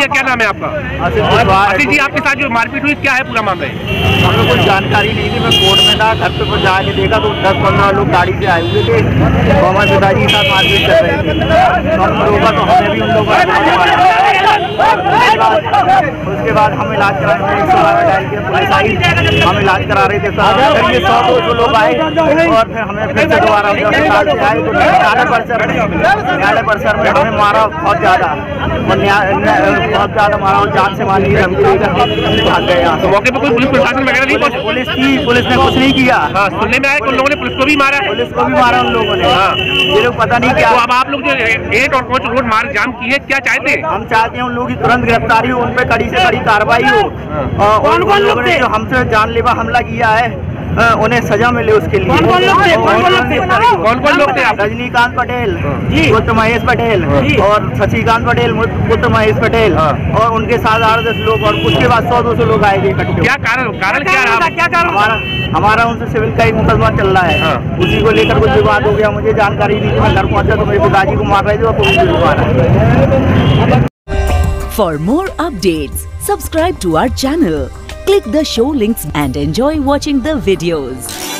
भैया क्या नाम है आपका? आशीष जी, आपके साथ जो मारपीट हुई क्या है पूरा मामला? हमें कुछ जानकारी नहीं थी। मैं कोर्ट में था, घर पे जाके देखा तो 10-15 लोग गाड़ी से आए हुए थे और हमारे पिताजी के साथ मारपीट कर रहे थे। तो हमने रोका तो हमें भी उन लोगों उसके बाद हम इलाज कराने 112 डायल किया, पुलिस आई, हम इलाज करा रहे थे। फिर ये 100-200 लोग आए और फिर हमें फिर से दोबारा अस्पताल से आए तो न्यायालय परिसर में हमें मारा बहुत ज़्यादा बहुत ज़्यादा मारा और जान से मारने की धमकी देकर भाग गए यहाँ। तो मौके पर कोई पुलिस प्रशासन वगैरह नहीं पहुंची? पुलिस थी, पुलिस ने कुछ नहीं किया। हाँ, सुनने में आया कि उन लोगों ने पुलिस को भी मारा। पुलिस को भी मारा उन लोगों ने। हाँ, ये लोग पता नहीं क्या। तो अब आप लोग जो 8 और 5 रोड मार्ग जाम की है, क्या चाहते हैं? हम चाहते हैं उन लोगों की तुरंत गिरफ्तारी हो, उन पर कड़ी से कड़ी कार्रवाई हो और उन लोगों ने जो हमसे जानलेवा हमला किया है उन्हें सजा मिले उसके लिए। कौन कौन लोग थे आप? रजनीकांत पटेल, पुत्र महेश पटेल और शशिकांत पटेल, पुत्र महेश पटेल और उनके साथ 8-10 लोग और उसके बाद 100-200 लोग आए थे इकट्ठे। क्या कारण क्या रहा? हमारा उनसे सिविल का एक मुकदमा चल रहा है, उसी को लेकर कुछ विवाद हो गया। मुझे जानकारी नहीं थी, मैं घर पहुंचा तो मेरे पिताजी को मार रहे थे और पुलिस भी मार रहा है। For more updates, subscribe to our channel, click the show links and enjoy watching the videos.